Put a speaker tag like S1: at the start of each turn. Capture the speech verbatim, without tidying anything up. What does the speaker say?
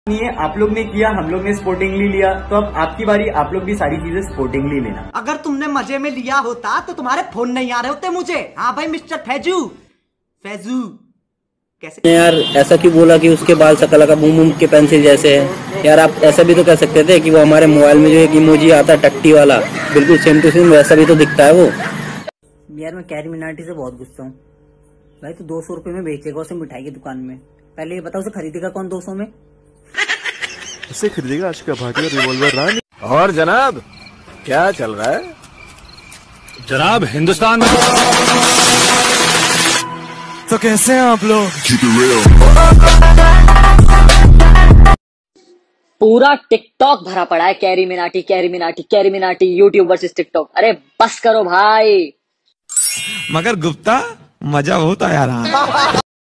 S1: नहीं, आप लोग ने किया, हम लोग ने स्पोर्टिंगली लिया, तो अब आपकी बारी, आप लोग भी सारी चीजें स्पोर्टिंगली लेना।
S2: अगर तुमने मजे में लिया होता तो तुम्हारे फोन नहीं आ रहे होते मुझे। हाँ भाई मिस्टर फैजू फैजू कैसे
S3: यार ऐसा क्यों बोला कि उसके बाल सकला का बूम बूम के पेंसिल जैसे है। यार आप ऐसा भी तो कह सकते थे कि वो हमारे मोबाइल में जो एक इमोजी आता है टट्टी वाला, बिल्कुल सेम टू सेम वैसा भी तो दिखता है वो।
S4: यार मैं कैरी मिनाटी से बहुत गुस्सा हूँ भाई। तो दो सौ रुपए में बेचेगा उसे मिठाई की दुकान में, पहले ये बताओ उसे खरीदेगा कौन दो सौ में?
S5: उसे खरीदेगा आज का भाटिया रिवॉल्वर रानी।
S6: और जनाब क्या चल रहा है?
S7: जनाब हिंदुस्तान में
S5: तो कैसे हैं आप लोग?
S8: पूरा टिकटॉक भरा पड़ा है Carry Minati Carry Minati Carry Minati YouTube versus TikTok. अरे बस करो भाई।
S7: मगर गुप्ता मजा होता यार।